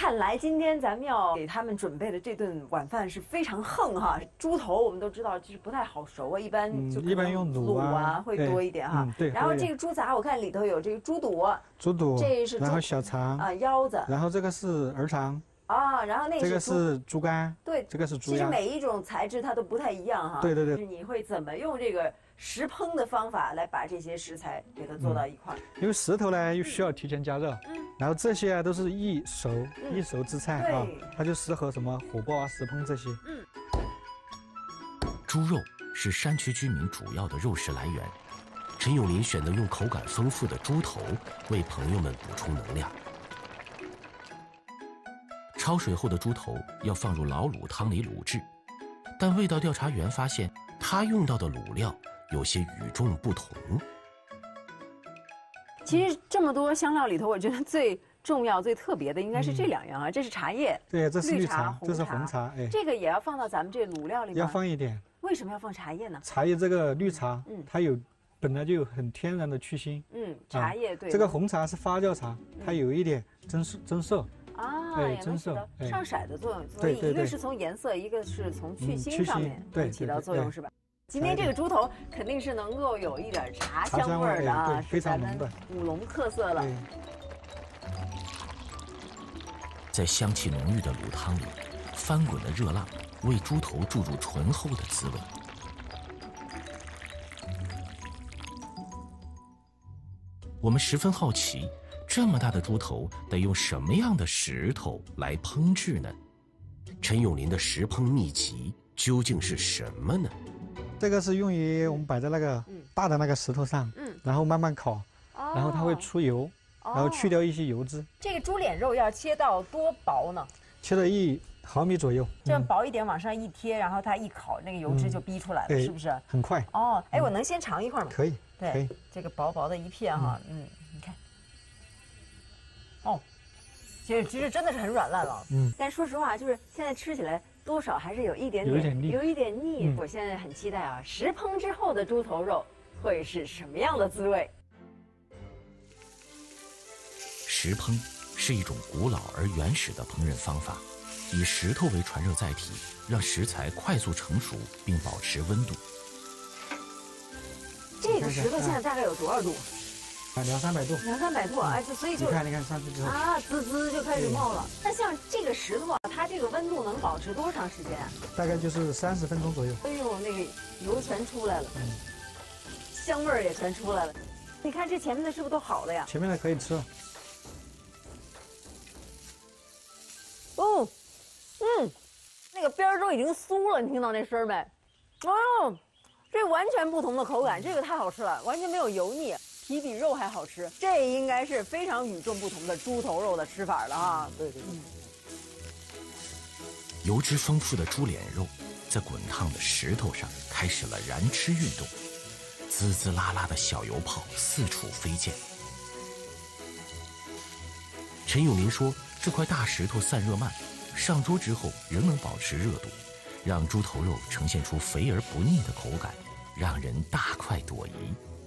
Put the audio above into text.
看来今天咱们要给他们准备的这顿晚饭是非常横哈。猪头我们都知道就是不太好熟啊，一般就一般用卤啊会多一点哈。 对。 然后这个猪杂我看里头有这个猪肚，这是然后小肠啊腰子， 然后这个是儿肠。 啊，然后那个这个是猪肝， 对， 这个是猪鸭。其实每一种材质它都不太一样哈。 对。 就是你会怎么用这个石烹的方法来把这些食材给它做到一块？ 因为石头呢又需要提前加热，然后这些啊都是易熟之菜啊，它就适合什么火锅啊、石烹这些。 猪肉是山区居民主要的肉食来源，陈永林选择用口感丰富的猪头为朋友们补充能量。焯水后的猪头要放入老卤汤里卤制，但味道调查员发现，他用到的卤料有些与众不同。 其实这么多香料里头，我觉得最重要、最特别的应该是这2样啊，这是茶叶， 对，这是绿茶， 这是红茶，哎， 这个也要放到咱们这卤料里面。 要放一点。 为什么要放茶叶呢？ 茶叶这个绿茶，它本来就有很天然的去腥。 茶叶对。 这个红茶是发酵茶，它有一点增色。 啊，增色，上色的作用，所以一个是从颜色，一个是从去腥上面起到作用，是吧？今天这个猪头肯定是能够有一点茶香味儿的啊， 非常浓的武隆特色了。 在香气浓郁的卤汤里，翻滚的热浪为猪头注入醇厚的滋味。我们十分好奇，这么大的猪头得用什么样的石头来烹制呢？陈永林的石烹秘籍究竟是什么呢？ 这个是用于我们摆在那个大的那个石头上，然后慢慢烤，然后它会出油，然后去掉一些油脂。 这个猪脸肉要切到多薄呢？ 切到1毫米左右， 这样薄一点往上一贴，然后它一烤，那个油脂就逼出来了，是不是？ 很快。 哦，哎，我能先尝一块吗？ 可以， 对，这个薄薄的一片哈，你看，哦，其实真的是很软烂了，但说实话，就是现在吃起来多少还是有一点腻。我现在很期待啊，石烹之后的猪头肉会是什么样的滋味？ 石烹是一种古老而原始的烹饪方法，以石头为传热载体，让食材快速成熟并保持温度。 这个石头现在大概有多少度 ？200-300度。 200-300度，哎，所以就你看上去之后啊，滋就开始冒了。那像这个石头啊，它这个温度能保持多长时间啊？ 大概就是30分钟左右。 哎呦，那个油全出来了，香味儿也全出来了。你看这前面的是不是都好了呀？ 前面的可以吃了。 那个边儿都已经酥了，你听到那声没？哦，这完全不同的口感，这个太好吃了，完全没有油腻，皮比肉还好吃。这应该是非常与众不同的猪头肉的吃法了啊！对。 油脂丰富的猪脸肉在滚烫的石头上开始了燃吃运动，滋滋啦啦的小油泡四处飞溅。陈永林说，这块大石头散热慢，上桌之后仍能保持热度，让猪头肉呈现出肥而不腻的口感，让人大快朵颐。